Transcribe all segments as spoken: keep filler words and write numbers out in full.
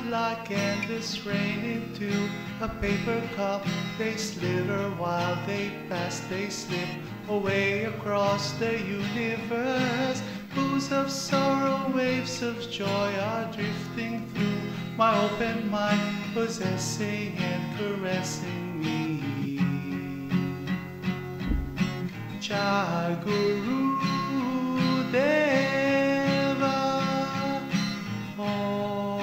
like endless rain into a paper cup. They slither while they pass, they slip away across the universe. Pools of sorrow, waves of joy are drifting through my open mind, possessing and caressing me. Jai Guru Deva, oh,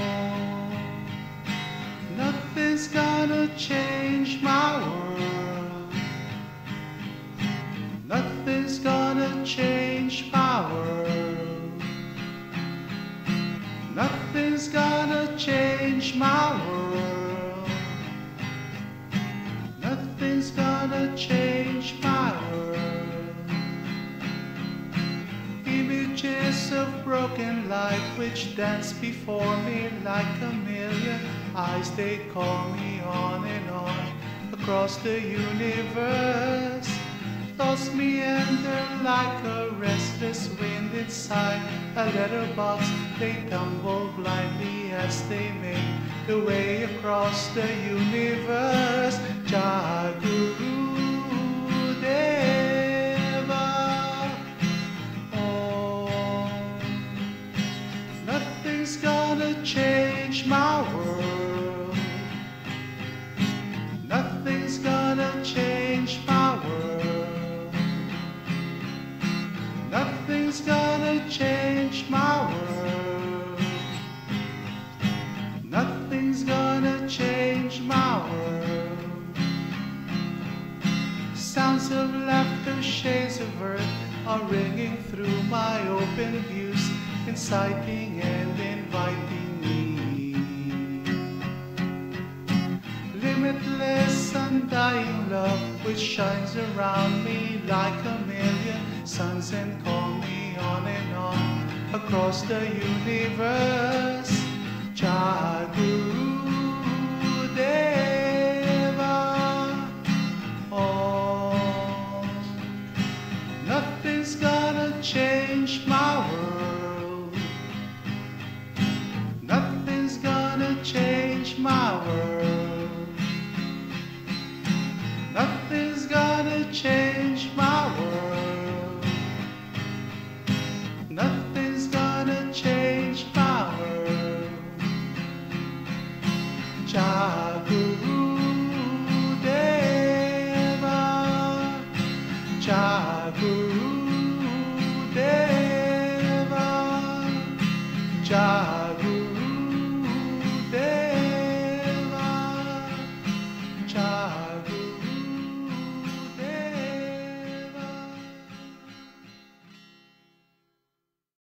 nothing's gonna change my world. Nothing's gonna change my world. Nothing's gonna change my world. Nothing's gonna change my world. Images of broken light which dance before me like a million eyes, they call me on and on across the universe. Thoughts meander like a restless wind inside a letterbox. They tumble blindly as they make their way across the universe. Jai Guru Deva, oh, nothing's gonna change my world. Nothing's gonna change my world. Nothing's gonna change my world. Nothing's gonna change my world. Sounds of laughter, shades of earth are ringing through my open views, inciting and inviting me. Limitless, undying love which shines around me like a million suns and call me on and on across the universe. Jai Guru Deva, oh, nothing's gonna change my world. Nothing's gonna change my world.